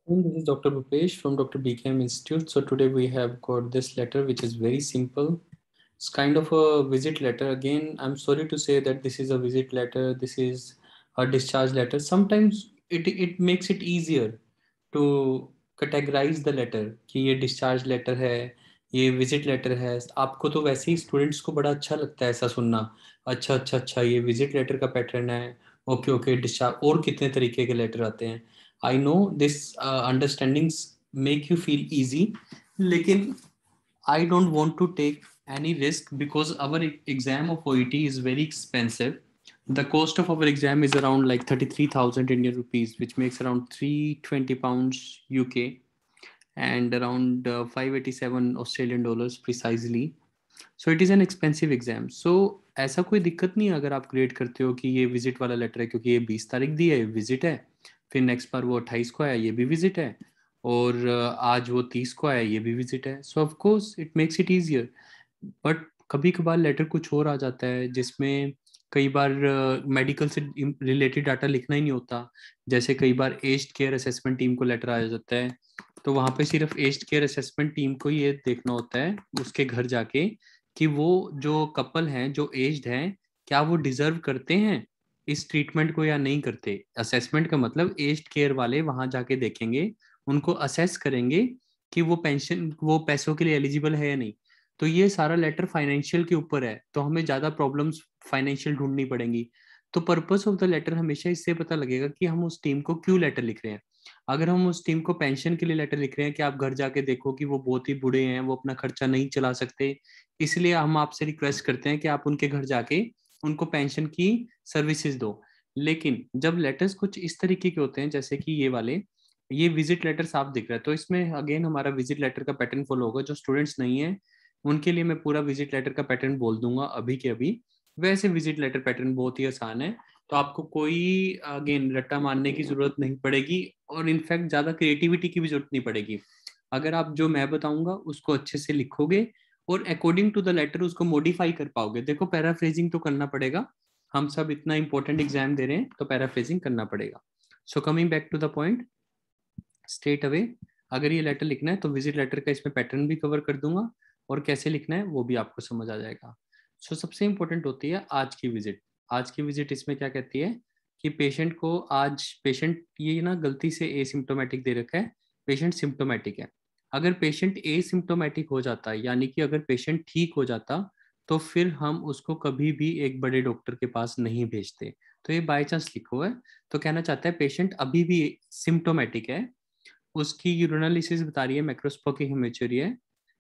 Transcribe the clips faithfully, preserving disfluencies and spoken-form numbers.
This is Doctor Bhupesh from Doctor B K M Institute. So today we have got this letter which is very simple. It's kind of a visit letter. Again, I'm sorry to say that this is a visit letter. This is a discharge letter. Sometimes it it makes it easier to categorize the letter कि ये discharge letter है, ये visit letter है. आपको तो वैसे ही students को बड़ा अच्छा लगता है ऐसा सुनना. अच्छा अच्छा अच्छा ये visit letter का pattern है. ओके ओके discharge और कितने तरीके के लेटर आते हैं. I know this uh, understandings make you feel easy, लेकिन I don't want to take any risk because our exam of O E T is very expensive. The cost of our exam is around like thirty-three thousand Indian rupees, which makes around three hundred twenty pounds U K and around uh, five hundred eighty-seven Australian dollars precisely. So it is an expensive exam. So ऐसा कोई दिक्कत नहीं है अगर आप create करते हो कि ये विजिट वाला लेटर है क्योंकि ये बीस तारीख दी है, विजिट है. फिर नेक्स्ट बार वो अट्ठाईस को आया, ये भी विजिट है. और आज वो तीस को आया, ये भी विजिट है. So of course it makes it easier. But कभी कभार लेटर कुछ और आ जाता है जिसमें कई बार मेडिकल uh, से रिलेटेड डाटा लिखना ही नहीं होता. जैसे कई बार एज्ड केयर असेसमेंट टीम को लेटर आ जाता है, तो वहां पे सिर्फ एज्ड केयर असेसमेंट टीम को ये देखना होता है उसके घर जाके कि वो जो कपल हैं जो एज्ड हैं क्या वो डिजर्व करते हैं इस ट्रीटमेंट को या नहीं करते. असेसमेंट का मतलब एज्ड केयर वाले वहां जाके देखेंगे, उनको असेस करेंगे कि वो पेंशन वो पैसों के लिए एलिजिबल है या नहीं. तो ये सारा लेटर फाइनेंशियल के ऊपर है, तो हमें ज्यादा प्रॉब्लम्स फाइनेंशियल ढूंढनी पड़ेंगी. तो पर्पस ऑफ द लेटर हमेशा इससे पता लगेगा कि हम उस टीम को क्यों लेटर लिख रहे हैं. अगर हम उस टीम को पेंशन के लिए लेटर लिख रहे हैं कि आप घर जाके देखो कि वो बहुत ही बूढ़े हैं, वो अपना खर्चा नहीं चला सकते, इसलिए हम आपसे रिक्वेस्ट करते हैं कि आप उनके घर जाके उनको पेंशन की सर्विसेज दो. लेकिन जब लेटर्स कुछ इस तरीके के होते हैं जैसे कि ये वाले, ये विजिट लेटर साफ दिख रहा है, तो इसमें अगेन हमारा विजिट लेटर का पैटर्न फॉलो होगा. जो स्टूडेंट्स नहीं है उनके लिए मैं पूरा विजिट लेटर का पैटर्न बोल दूंगा अभी के अभी. वैसे विजिट लेटर पैटर्न बहुत ही आसान है, तो आपको कोई अगेन रट्टा मारने की जरूरत नहीं पड़ेगी और इनफैक्ट ज्यादा क्रिएटिविटी की भी जरूरत नहीं पड़ेगी. अगर आप जो मैं बताऊंगा उसको अच्छे से लिखोगे और अकॉर्डिंग टू द लेटर उसको मॉडिफाई कर पाओगे. देखो पैराफ्रेजिंग तो करना पड़ेगा, हम सब इतना इंपॉर्टेंट एग्जाम दे रहे हैं तो पैराफ्रेजिंग करना पड़ेगा. So coming back to the point straight away, अगर ये लेटर लिखना है तो विजिट लेटर का इसमें पैटर्न भी कवर कर दूंगा और कैसे लिखना है वो भी आपको समझ आ जाएगा. सो so, सबसे इंपॉर्टेंट होती है आज की विजिट. आज की विजिट इसमें क्या कहती है कि पेशेंट को आज पेशेंट ये ना गलती से एसिम्प्टोमेटिक दे रखा है, पेशेंट सिम्प्टोमेटिक है. अगर पेशेंट एसिम्प्टोमेटिक हो जाता है यानी कि अगर पेशेंट ठीक हो जाता तो फिर हम उसको कभी भी एक बड़े डॉक्टर के पास नहीं भेजते. तो ये बाय चांस लिखो है, तो कहना चाहता है पेशेंट अभी भी सिम्प्टोमेटिक है, उसकी यूरिनालिसिस बता रही है मैक्रोस्कोपिक हेमेचुरी है,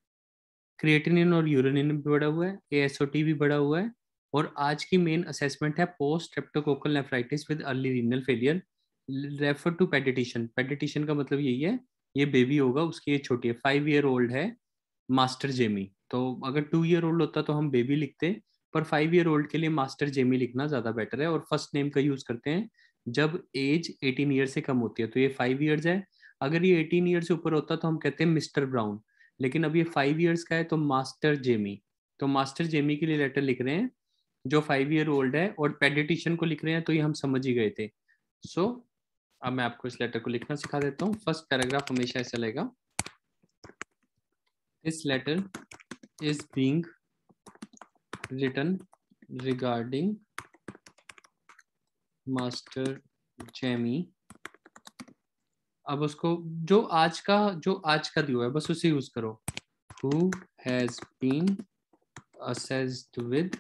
क्रिएटिनिन और यूरेनिन भी बढ़ा हुआ है, एएसओटी भी बढ़ा हुआ है. और आज की मेन असेसमेंट है post streptococcal nephritis with early renal failure. Refer to paediatrician. Paediatrician का मतलब यही है ये बेबी होगा, उसकी ये छोटी है, फाइव ईयर ओल्ड है, मास्टर जेमी. तो अगर टू ईयर ओल्ड होता तो हम बेबी लिखते, पर फाइव ईयर ओल्ड के लिए मास्टर जेमी लिखना ज्यादा बेटर है. और फर्स्ट नेम का यूज करते हैं जब एज एटीन ईयर से कम होती है. तो ये फाइव ईयर्स है, अगर ये एटीन ईयर से ऊपर होता तो हम कहते हैं मिस्टर ब्राउन, लेकिन अब ये फाइव ईयर्स का है तो मास्टर जेमी. तो मास्टर जेमी के लिए लेटर लिख रहे हैं जो फाइव ईयर ओल्ड है, और पेडिटिशन को लिख रहे हैं, तो ये हम समझ ही गए थे. सो so, अब मैं आपको इस लेटर को लिखना सिखा देता हूँ. फर्स्ट पैराग्राफ हमेशा ऐसा लगेगा, this letter is being written regarding Master Jamie. अब उसको जो आज का जो आज का दिया है बस उसे यूज करो. Who has been assessed with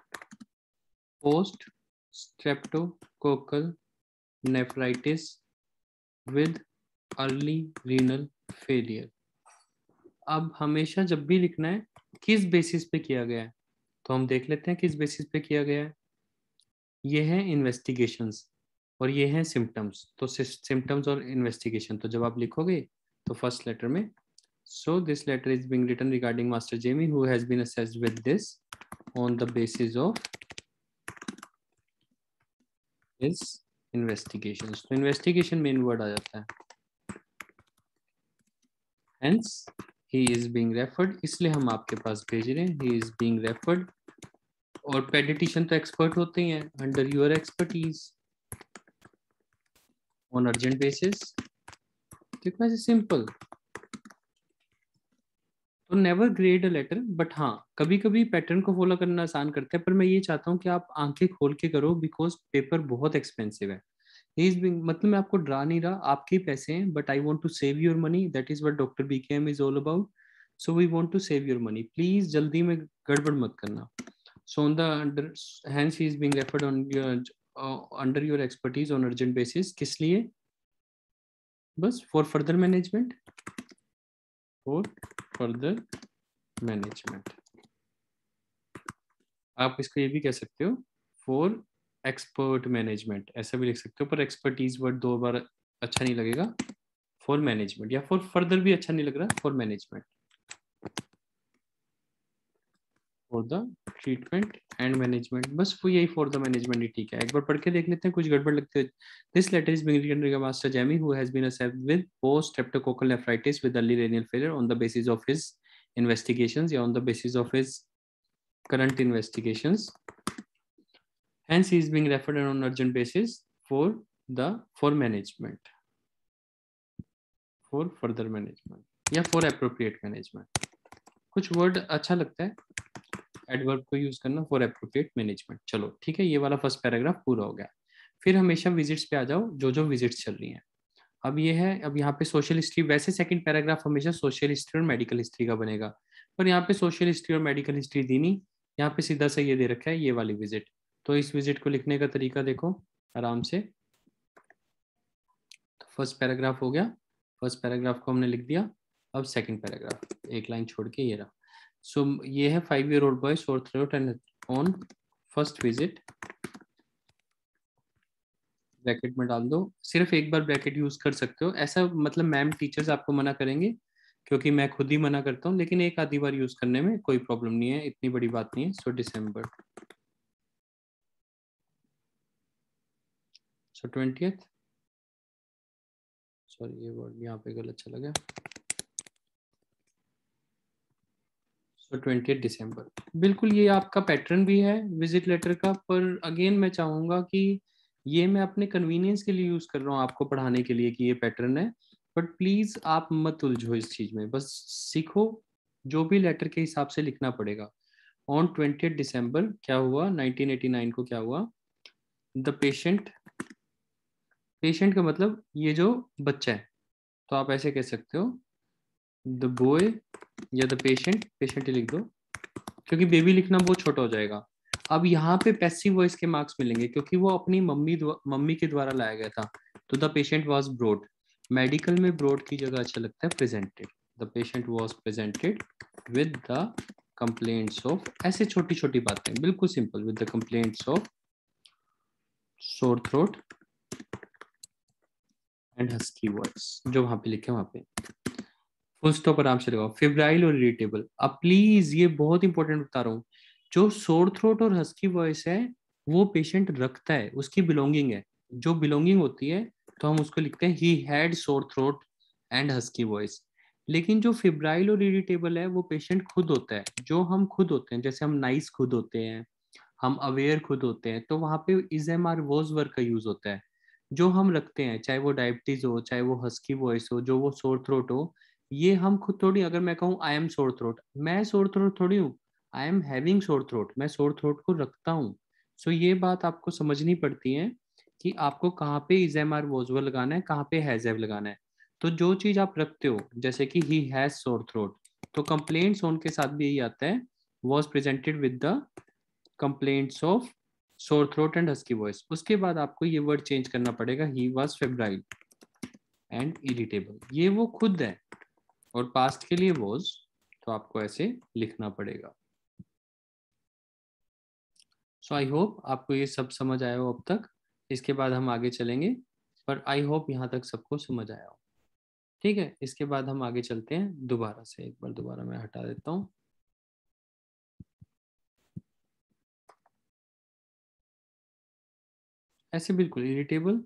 post streptococcal nephritis with early renal failure. अब हमेशा जब भी लिखना है किस बेसिस पे किया गया है, तो हम देख लेते हैं किस बेसिस पे किया गया है. ये है इन्वेस्टिगेशंस और ये हैं सिम्टम्स. तो सिम्टम्स और इन्वेस्टिगेशन, तो जब आप लिखोगे तो फर्स्ट लेटर में, so this letter is being written regarding Master Jamie who has been assessed with this on the basis of his investigations. तो investigation main word आ जाता है, hence he is being referred, इसलिए हम आपके पास भेज रहे हैं. he is being referred. और पेडिटिशन तो एक्सपर्ट होते ही हैं, under your expertise on urgent basis देखो ऐसे सिंपल। तो never grade a letter, but हाँ कभी कभी पैटर्न को फॉलो करना आसान करता है, पर मैं ये चाहता हूँ कि आप आंखें खोल के करो, बिकॉज पेपर बहुत एक्सपेंसिव है। ही इज बिंग, मतलब मैं आपको डरा नहीं रहा, आपके ही पैसे हैं, but I want to save your money, that is what doctor BKM is all about. So we want to save your money, please जल्दी में गड़बड़ मत करना। So on the under, hence he is being referred on your under your expertise on urgent basis, किस लिए? बस for further management, for further management. आप इसको ये भी कह सकते हो फॉर एक्सपर्ट मैनेजमेंट, ऐसा भी लिख सकते हो, पर एक्सपर्टीज वर्ड दो बार अच्छा नहीं लगेगा। फॉर मैनेजमेंट या फॉर फर्दर भी अच्छा नहीं लग रहा, for management, for the treatment and management, बस वो यही फॉर द मैनेजमेंट ही ठीक है। एक बार पढ़ के देख लेते हैं, कुछ गड़बड़ लगते है। This letter is being written by Master Jamie who has been accepted with post streptococcal nephritis with early renal failure on the basis of his investigations या on the basis of his current investigations. Hence, he is being referred on an urgent basis for the for management, for further management या for appropriate management. कुछ word अच्छा लगता है adverb को use करना, for appropriate management. चलो ठीक है, ये वाला फर्स्ट पैराग्राफ पूरा हो गया। फिर हमेशा विजिट्स पे आ जाओ, जो जो विजिट्स चल रही हैं। अब ये है, अब यहाँ पे सोशल हिस्ट्री, वैसे सेकंड पैराग्राफ हमेशा सोशल हिस्ट्री और मेडिकल हिस्ट्री का बनेगा, पर यहाँ पे सोशल हिस्ट्री और मेडिकल हिस्ट्री दी नहीं, यहाँ पे सीधा सा ये दे रखा है, ये वाली विजिट। तो इस विजिट को लिखने का तरीका देखो आराम से। फर्स्ट पैराग्राफ हो गया, फर्स्ट पैराग्राफ को हमने लिख दिया। अब सेकंड पैराग्राफ, एक लाइन छोड़ के ये रहा। सो so, ये है five year old boy sore throat and on first visit, bracket में डाल दो, सिर्फ एक बार ब्रैकेट यूज कर सकते हो, ऐसा मतलब मैम टीचर्स आपको मना करेंगे, क्योंकि मैं खुद ही मना करता हूँ, लेकिन एक आधी बार यूज करने में कोई प्रॉब्लम नहीं है, इतनी बड़ी बात नहीं है। So December, so twentieth, sorry ये वर्ड यहाँ पे गलत चला गया, सो ट्वेंटियथ दिसंबर। बिल्कुल ये आपका पैटर्न भी है विजिट लेटर का, पर अगेन मैं चाहूंगा कि ये मैं अपने कन्वीनियंस के लिए यूज कर रहा हूँ आपको पढ़ाने के लिए कि ये पैटर्न है, बट प्लीज आप मत उलझो इस चीज में, बस सीखो जो भी लेटर के हिसाब से लिखना पड़ेगा। ऑन ट्वेंटियथ दिसंबर क्या हुआ, नाइनटीन एटी नाइन को क्या हुआ, द पेशेंट, पेशेंट का मतलब ये जो बच्चा है, तो आप ऐसे कह सकते हो द बॉय या द पेशेंट, पेशेंट ही लिख दो, क्योंकि बेबी लिखना बहुत छोटा हो जाएगा। अब यहाँ पे पैसिव वॉइस के मार्क्स मिलेंगे, क्योंकि वो अपनी मम्मी मम्मी के द्वारा लाया गया था। तो the patient was brought, medical में ब्रोड की जगह अच्छा लगता है presented, the patient was presented with the complaints of, ऐसे छोटी छोटी बातें बिल्कुल simple, with the complaints of sore throat and husky voice, जो वहां पे लिखे वहां पे फुल स्टॉप आराम से लगाओ। फेब्राइल और इरिटेबल, अब प्लीज ये बहुत इंपॉर्टेंट बता रहा हूँ, जो सोर थ्रोट और हस्की वॉइस है वो पेशेंट रखता है, उसकी बिलोंगिंग है, जो बिलोंगिंग होती है, तो हम उसको लिखते हैं he had sore throat and husky voice. लेकिन जो फेब्राइल और इरिटेबल है वो पेशेंट खुद होता है, जो हम खुद होते हैं, जैसे हम नाइस खुद होते हैं, हम अवेयर खुद होते हैं, तो वहां पे is am are was were का यूज होता है। जो हम रखते हैं, चाहे वो डायबिटीज हो, चाहे वो हस्की वॉइस हो, जो वो सोर थ्रोट हो, ये हम खुद थोड़ी, अगर मैं कहूँ आई एम सोर थ्रोट, मैं सोर थ्रोट थोड़ी हूँ, I am having sore throat, मैं सोर थ्रोट को रखता हूँ। सो so, ये बात आपको समझनी पड़ती है कि आपको कहाँ पे इज एम आर वोजवल लगाना है, कहाँ पे हैज हैव लगाना है। तो जो चीज आप रखते हो, जैसे कि ही हैज सोर थ्रोट, तो कंप्लेंट्स ऑन के साथ भी यही आता है, was presented with the complaints of sore throat and husky voice. उसके बाद आपको ये वर्ड चेंज करना पड़ेगा, he was febrile and irritable, ये वो खुद है, और पास्ट के लिए वॉज, तो आपको ऐसे लिखना पड़ेगा। सो आई होप आपको ये सब समझ आया हो अब तक, इसके बाद हम आगे चलेंगे, पर आई होप यहाँ तक सबको समझ आया हो। ठीक है, इसके बाद हम आगे चलते हैं दोबारा से, एक बार दोबारा मैं हटा देता हूँ। ऐसे बिल्कुल इरिटेबल,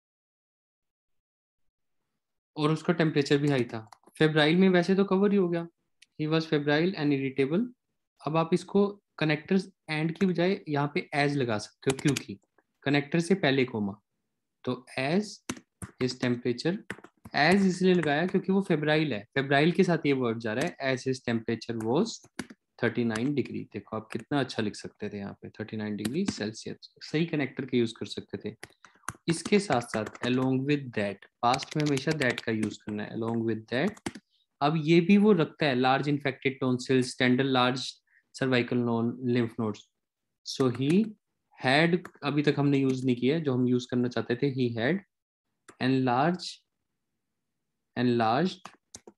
और उसका टेम्परेचर भी हाई था। फेब्राइल में वैसे तो कवर ही हो गया, he was febrile and irritable. अब आप इसको कनेक्टर्स एंड की बजाय यहाँ पे एज लगा सकते हो, क्योंकि कनेक्टर से पहले कोमा, तो एज इज टेम्परेचर एज इसलिए लगाया क्योंकि वो फेब्राइल है, फेब्राइल के साथ ये वर्ड जा रहा है। As his temperature was thirty nine degree. देखो आप कितना अच्छा लिख सकते थे यहाँ पे, थर्टी नाइन डिग्री सेल्सियस, सही कनेक्टर के यूज कर सकते थे। इसके साथ साथ अलोंग विद दैट, पास्ट में हमेशा दैट का यूज करना है, अलोंग विद दैट। अब ये भी वो रखता है, large infected tonsils, tender large cervical non lymph nodes. So he had अभी तक हमने यूज नहीं किया, जो हम यूज करना चाहते थे, he had enlarge enlarged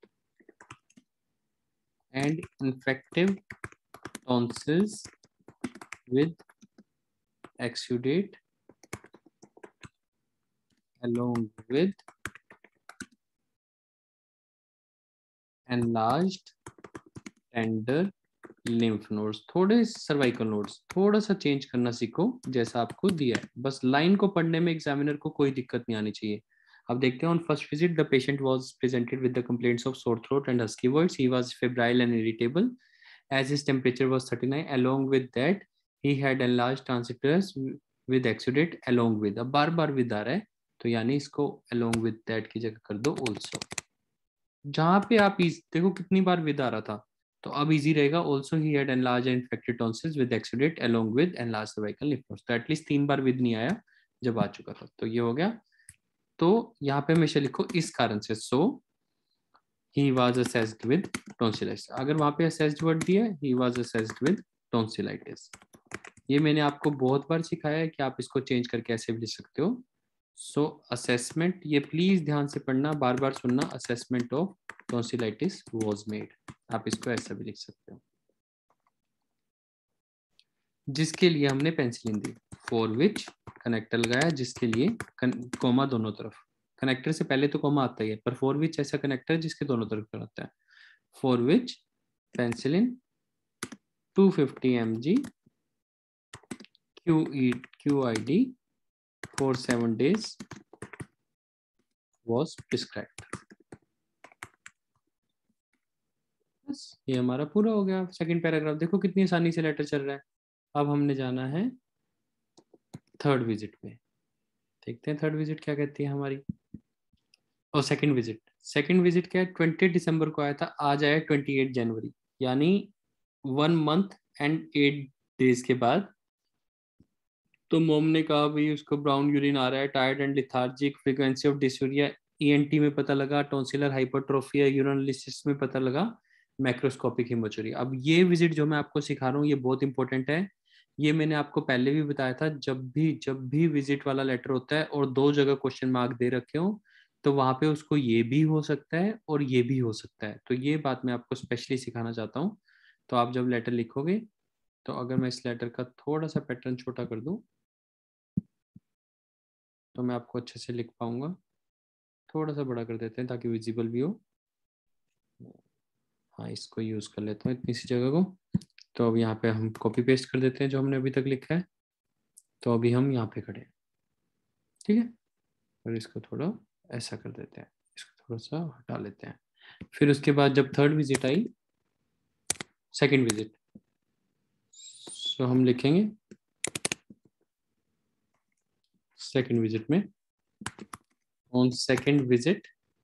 and infective tonsils with exudate along with enlarged tender lymph nodes। थोड़े सर्वाइकल नोड्स थोड़ा सा चेंज करना सीखो जैसा आपको दिया है, बस लाइन को पढ़ने में एग्जामिनर को कोई दिक्कत नहीं आनी चाहिए। अब देखते हैं, on first visit the patient was presented with the complaints of sore throat and husky words, he was febrile and irritable as his temperature was thirty-nine, along with that he had enlarged tonsillitis with exudate along with। अब बार बार with आ रहा है तो यानी इसको along with that की जगह कर दो also। जहां पे आप इस देखो कितनी बार with आ रहा था, तो अब इजी रहेगा। also he had enlarged and infected tonsils with exudate along with enlarged cervical lymph nodes। तो एटलीस्ट तीन बार with नहीं आया, जब आ चुका था तो ये हो गया। तो यहाँ पे हमेशा लिखो इस कारण से, so he was assessed with tonsillitis। अगर वहां पे assessed word दिया है, he was assessed with tonsillitis। ये मैंने आपको बहुत बार सिखाया है कि आप इसको चेंज करके ऐसे भी लिख सकते हो। सो असेसमेंट, ये प्लीज ध्यान से पढ़ना, बार बार सुनना, assessment of tonsillitis was made, आप इसको ऐसा भी लिख सकते हो। जिसके लिए हमने पेंसिलिन दी, फॉर विच कनेक्टर लगाया, जिसके लिए कोमा दोनों तरफ, कनेक्टर से पहले तो कोमा आता ही है, पर फॉर विच ऐसा कनेक्टर जिसके दोनों तरफ पर आता है। For which penicillin two fifty M G Q I D for seven days was prescribed। बस ये हमारा पूरा हो गया सेकंड पैराग्राफ। देखो कितनी आसानी से लेटर चल रहा है। अब हमने जाना है थर्ड विजिट में, देखते हैं थर्ड विजिट क्या कहती है हमारी। और सेकंड विजिट, सेकंड विजिट क्या है, ट्वेंटी दिसंबर को आया था, आज आया ट्वेंटी एट जनवरी, यानी one month and eight days के बाद। तो मोम ने कहा भाई उसको ब्राउन यूरिन आ रहा है, tired and lethargic, frequency of dysuria ENT में पता लगा, टॉन्सिलर हाइपरट्रोफी यूरिनलिसिस में पता लगा, मैक्रोस्कोपिक हिमोचुरी। अब ये विजिट जो मैं आपको सिखा रहा हूँ ये बहुत इंपॉर्टेंट है। ये मैंने आपको पहले भी बताया था, जब भी जब भी विजिट वाला लेटर होता है और दो जगह क्वेश्चन मार्क दे रखे हो, तो वहां पे उसको ये भी हो सकता है और ये भी हो सकता है। तो ये बात मैं आपको स्पेशली सिखाना चाहता हूँ। तो आप जब लेटर लिखोगे, तो अगर मैं इस लेटर का थोड़ा सा पैटर्न छोटा कर दूं तो मैं आपको अच्छे से लिख पाऊंगा। थोड़ा सा बड़ा कर देते हैं ताकि विजिबल भी हो। हाँ, इसको यूज कर लेता हूँ इतनी सी जगह को। तो अब यहाँ पे हम कॉपी पेस्ट कर देते हैं जो हमने अभी तक लिखा है। तो अभी हम यहाँ पे खड़े हैं, ठीक है। और इसको थोड़ा ऐसा कर देते हैं, इसको थोड़ा सा हटा लेते हैं। फिर उसके बाद जब थर्ड विजिट आई, सेकंड विजिट, तो हम लिखेंगे सेकंड विजिट में, ऑन सेकंड विजिट।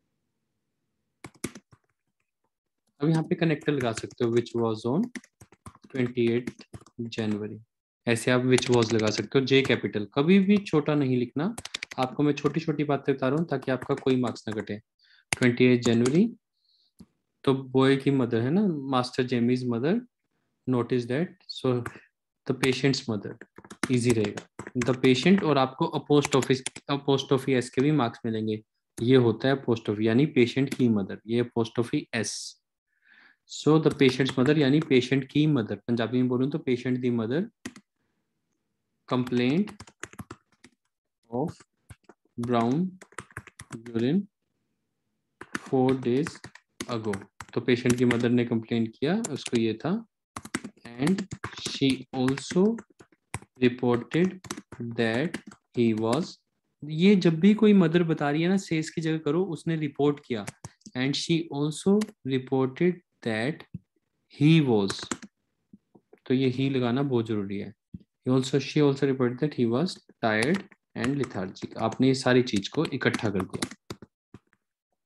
अब यहाँ पे कनेक्टर लगा सकते हो, which was on twenty eight January. ऐसे आप विच वॉज लगा सकते हो, जे कैपिटल, कभी भी छोटा नहीं लिखना। आपको मैं छोटी छोटी बातें बता रहा हूँ ताकि आपका कोई मार्क्स ना कटे। ट्वेंटी एट जनवरी, तो बॉय की मदर है ना, master Jamie's mother notice that, so the patient's mother, easy रहेगा। द पेशेंट, और आपको post office post office S के भी मार्क्स मिलेंगे। ये होता है पोस्ट ऑफिस यानी पेशेंट की मदर, ये post office S. So the patient's mother यानी पेशेंट की मदर, पंजाबी में बोलूं तो पेशेंट दी mother complaint of brown urine four days ago. तो पेशेंट की मदर ने कंप्लेंट किया, उसको ये था। And she also reported that he was, ये जब भी कोई मदर बता रही है ना, सेज की जगह करो उसने रिपोर्ट किया। And she also reported that he was, तो ये ही लगाना बहुत जरूरी है। He also, she also reported that he was tired and lethargic। आपने ये सारी चीज को इकट्ठा कर दिया।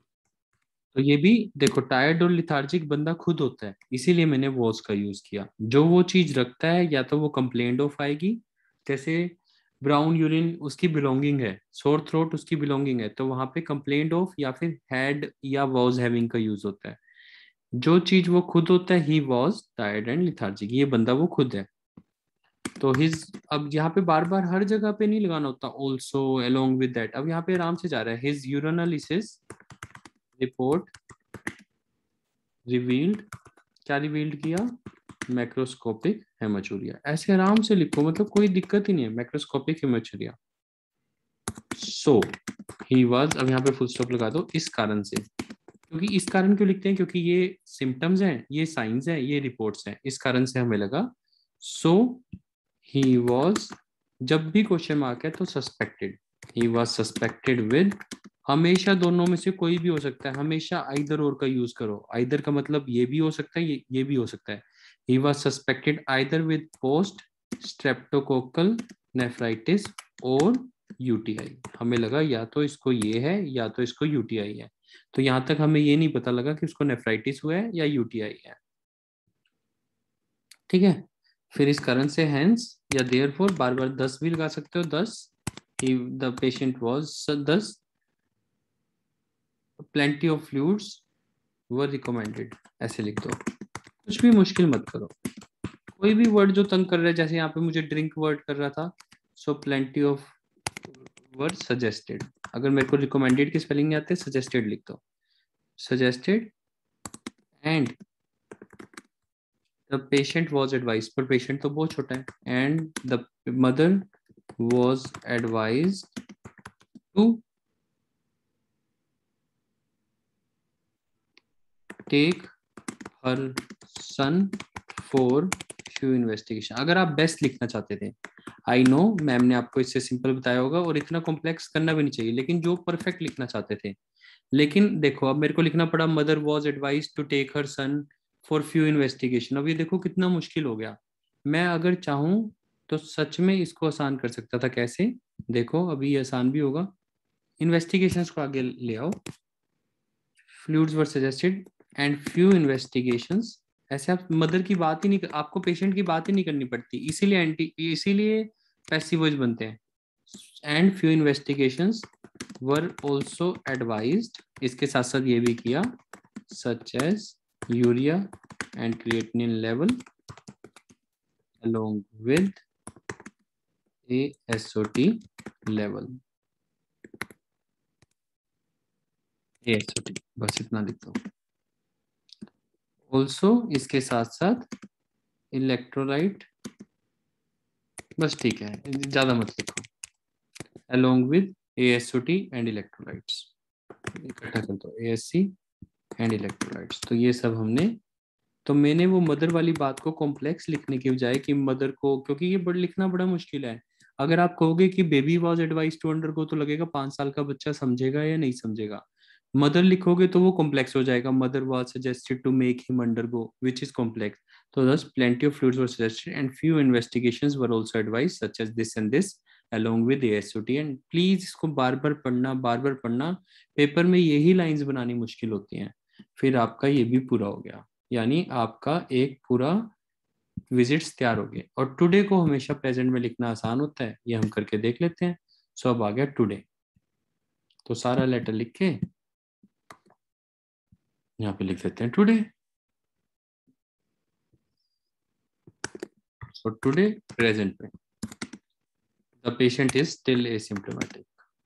तो ये भी देखो, टायर्ड और लिथार्जिक बंदा खुद होता है, इसीलिए मैंने वॉज का यूज किया। जो वो चीज रखता है या तो वो कंप्लेंट ऑफ आएगी, जैसे ब्राउन यूरिन उसकी बिलोंगिंग है, सोर थ्रोट उसकी बिलोंगिंग है, तो वहां पे कंप्लेंट ऑफ या फिर हैड या वॉज हैविंग का यूज होता है। जो चीज वो खुद होता है, he was tired and lethargic, ये बंदा वो खुद है। तो हिज, अब यहाँ पे बार बार हर जगह पे नहीं लगाना होता ऑल्सो अलोंग विद दैट, अब यहाँ पे आराम से जा रहा है, हिज यूरिनालिसिस रिपोर्ट रिवील्ड, क्या रिवील्ड किया, मैक्रोस्कोपिक हेमाचूरिया। ऐसे आराम से लिखो, मतलब कोई दिक्कत ही नहीं है, macroscopic haematuria. So he was, अब यहाँ पे फुल स्टॉप लगा दो, इस कारण से। क्योंकि इस कारण क्यों लिखते हैं, क्योंकि ये सिम्टम्स हैं, ये साइंस हैं, ये रिपोर्ट्स हैं, इस कारण से हमें लगा। सो ही वॉज, जब भी क्वेश्चन मार्क है तो suspected, he was suspected with, हमेशा दोनों में से कोई भी हो सकता है, हमेशा आइदर और का यूज करो। आइदर का मतलब ये भी हो सकता है, ये ये भी हो सकता है। He was suspected either with post streptococcal nephritis और यूटीआई। हमें लगा या तो इसको ये है या तो इसको यूटीआई है। तो यहां तक हमें ये नहीं पता लगा कि उसको नेफ्राइटिस हुआ है या यूटीआई है। ठीक है, फिर इस कारण से हैंस या देयरफॉर, बार बार दस भी लगा सकते हो, thus, the patient was, thus plenty of fluids were recommended, ऐसे लिख दो। कुछ भी मुश्किल मत करो, कोई भी वर्ड जो तंग कर रहा है, जैसे यहाँ पे मुझे ड्रिंक वर्ड कर रहा था, so plenty of word suggested. अगर मेरे को रिकमेंडेड की स्पेलिंग नहीं आते, सजेस्टेड लिख दो, suggested and the patient was advise, पर पेशेंट तो बहुत छोटा है, and the mother was advise to take her son for few investigation. अगर आप बेस्ट लिखना चाहते थे, आई नो मैम ने आपको इससे सिंपल बताया होगा और इतना कॉम्प्लेक्स करना भी नहीं चाहिए, लेकिन जो परफेक्ट लिखना चाहते थे। लेकिन देखो, अब मेरे को लिखना पड़ा mother was advise to take her son for few investigation. अब ये देखो कितना मुश्किल हो गया। मैं अगर चाहूं तो सच में इसको आसान कर सकता था। कैसे, देखो अभी ये आसान भी होगा, इन्वेस्टिगेशंस को आगे ले आओ, fluids were suggested and few investigations. ऐसे आप मदर की बात ही नहीं, आपको पेशेंट की बात ही नहीं करनी पड़ती, इसीलिए एंटी, इसीलिए पैसिव वॉइस बनते हैं। And few investigations were also advised, इसके साथ साथ ये भी किया, such as urea and creatinine level along with a S O T level, A S O T, बस इतना लिख दो। ऑल्सो इसके साथ साथ इलेक्ट्रोलाइट, बस ठीक है, ज्यादा मत लिखो, along with A S O T and electrolytes, इकट्ठा कर दो, A S C and electrolytes। तो ये सब हमने, तो मैंने वो मदर वाली बात को कॉम्प्लेक्स लिखने की बजाय कि मदर को, क्योंकि ये बड़ा लिखना बड़ा मुश्किल है। अगर आप कहोगे कि baby was advise to undergo, तो लगेगा पांच साल का बच्चा समझेगा या नहीं समझेगा। मदर लिखोगे तो वो कॉम्प्लेक्स हो जाएगा, mother was suggested to make him undergo which is complex. तो thus plenty of fluids were suggested and few investigations were also advise such as this and this along with A S O T। And please इसको बार बार पढ़ना, बार बार पढ़ना, paper में यही lines बनानी मुश्किल होती हैं। फिर आपका ये भी पूरा हो गया, यानी आपका एक पूरा विजिट्स तैयार हो गए। और टुडे को हमेशा प्रेजेंट में लिखना आसान होता है, ये हम करके देख लेते हैं। सो अब आ गया टुडे, तो सारा लेटर लिख के यहाँ पे लिख देते हैं टुडे। सो टुडे प्रेजेंट में the patient is still asymptomatic.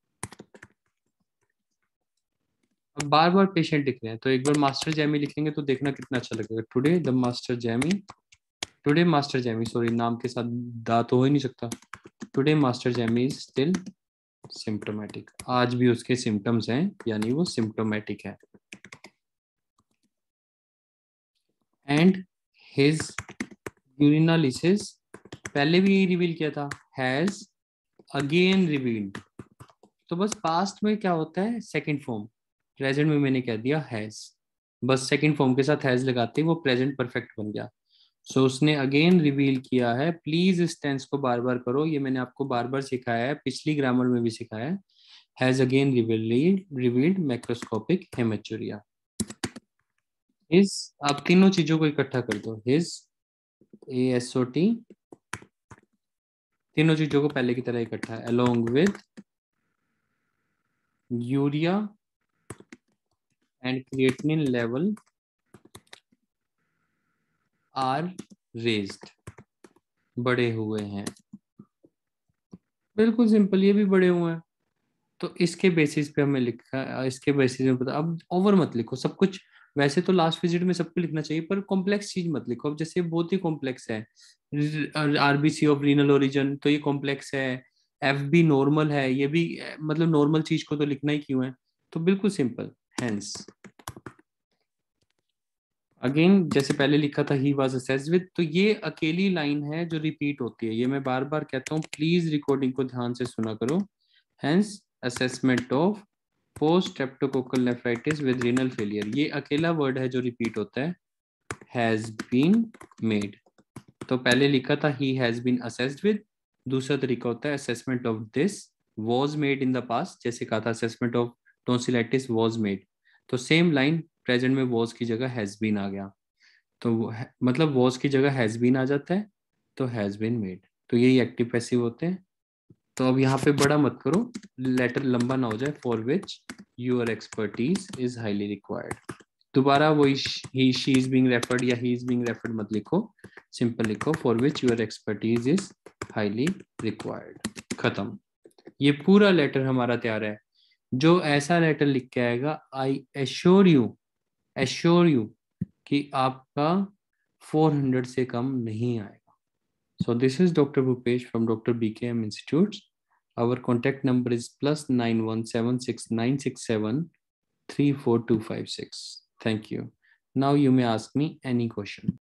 अब बार बार पेशेंट लिख रहे हैं, तो एक बार मास्टर जैमी लिखेंगे तो देखना कितना अच्छा लगेगा। Today the master Jamie, today master Jamie, sorry नाम के साथ दा तो हो ही नहीं सकता। Today master Jamie is still symptomatic, आज भी उसके सिम्टम्स हैं, यानी वो सिम्प्टोमेटिक है। एंड हिज यूरिनालिसिस, पहले भी यही रिवील किया था, हैज अगेन रिवील्ड। तो बस पास्ट में क्या होता है, सेकंड फॉर्म, प्रेजेंट में मैंने कह दिया हैज, बस सेकंड फॉर्म के साथ हैज लगाते ही वो प्रेजेंट परफेक्ट बन गया। सो so, उसने अगेन रिवील किया है। प्लीज इस टेंस को बार बार करो, ये मैंने आपको बार बार सिखाया है, पिछली ग्रामर में भी सिखाया है। Has again revealed revealed macroscopic haematuria. His, आप तीनों चीजों को इकट्ठा कर दो, his, A S O T, तीनों चीजों को पहले की तरह इकट्ठा, along with urea and creatinine level are raised, बड़े हुए हैं। बिल्कुल सिंपल, ये भी बड़े हुए हैं। तो इसके बेसिस पे हमें लिखा, इसके बेसिस में पता, अब ओवर मत लिखो सब कुछ। वैसे तो लास्ट विजिट में सबको लिखना चाहिए, पर कॉम्प्लेक्स चीज मत लिखो। अब जैसे बहुत ही कॉम्प्लेक्स है, आरबीसी ऑफ रीनल ओरिजिन, तो ये कॉम्प्लेक्स है। एफ बी नॉर्मल है, ये भी मतलब नॉर्मल चीज को तो लिखना ही क्यों है। तो बिल्कुल सिंपल, हेंस। अगेन जैसे पहले लिखा था, ही वाज असेस्ड विद, तो ये अकेली लाइन है जो रिपीट होती है। ये मैं बार बार कहता हूँ, प्लीज रिकॉर्डिंग को ध्यान से सुना करो। Hence assessment of post streptococcal nephritis with renal failure, ये अकेला वर्ड है जो रिपीट होता है, हैज बीन मेड। तो पहले लिखा था he has been assessed with, दूसरा तरीका होता है assessment of this was made in the past, जैसे कहा था assessment of tonsillitis was made. तो सेम लाइन प्रेजेंट में वाज की जगह हैज बीन आ गया, तो वो है- मतलब वाज की जगह हैज बीन आ जाता है, तो हैज बीन मेड। तो यही एक्टिव पैसिव होते हैं। तो अब यहाँ पे बड़ा मत करो, लेटर लंबा ना हो जाए, for which your expertise is highly required. दोबारा वही ही शी इज बीइंग रेफर्ड या ही इज बीइंग रेफर्ड मत लिखो, सिंपल लिखो for which your expertise is highly required, खत्म। ये पूरा लेटर हमारा तैयार है। जो ऐसा लेटर लिख के आएगा, I assure you, assure you कि आपका फोर हंड्रेड से कम नहीं आएगा। So this is Doctor Bhupesh from Doctor B K M Institutes. Our contact number is plus nine one seven six nine six seven three four two five six. Thank you. Now you may ask me any question.